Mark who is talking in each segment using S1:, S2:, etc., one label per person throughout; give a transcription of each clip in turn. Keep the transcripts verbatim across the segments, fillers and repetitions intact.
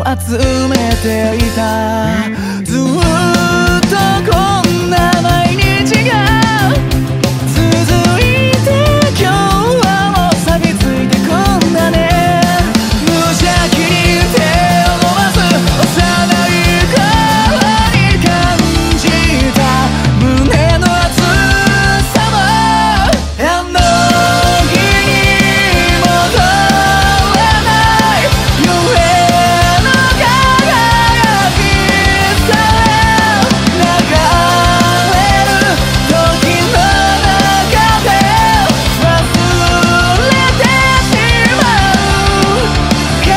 S1: 集めていた。ずっとこんな毎日が続いて、今日はもう錆びついてくんだね。無邪気に手を伸ばす幼い頃に感じた胸の熱さは、あの日に戻らない夢の輝きさえ流れる時の中で忘れてしまうから。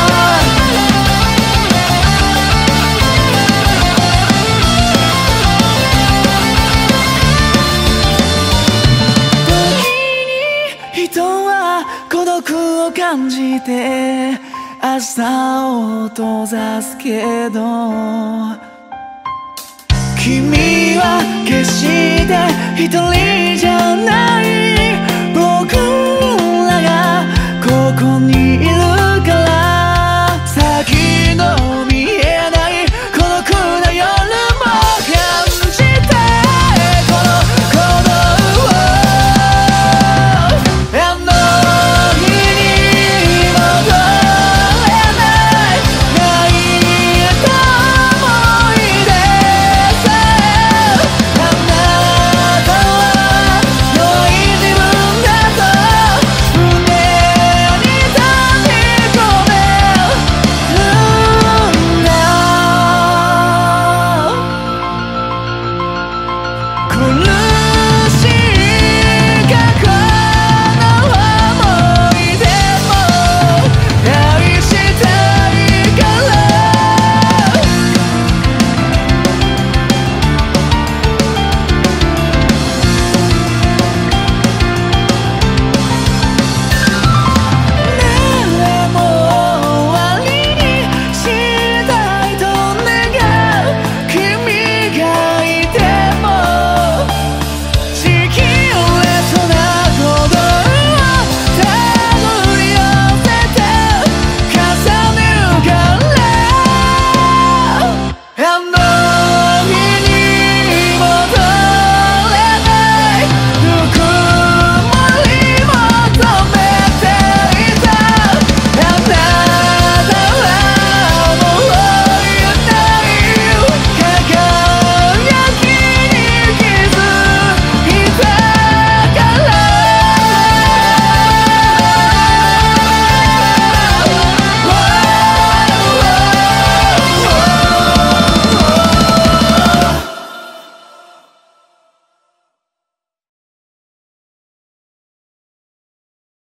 S1: 時に人は孤独を感じて朝を閉ざすけど、君は決して一人じゃない。